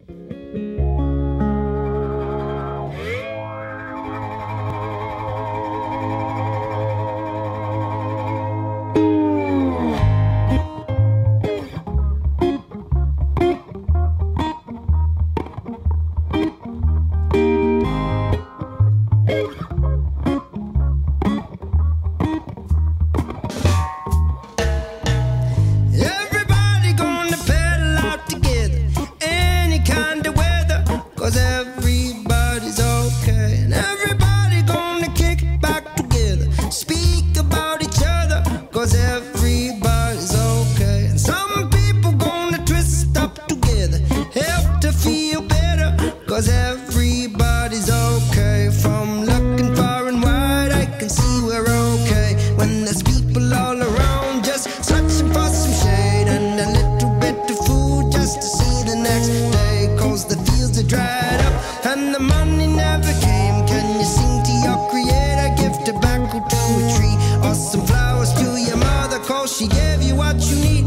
Everybody's okay, and everybody gonna kick back together, speak about each other, cause everybody's okay. And some people gonna twist up together, help to feel better, cause everybody's okay. From looking far and wide, I can see we're okay. When there's people all around just searching for some shade and a little bit of food just to see the next day, cause the fields are dried up and the money never came. Can you sing to your creator, give tobacco to a tree, or some flowers to your mother, cause she gave you what you need?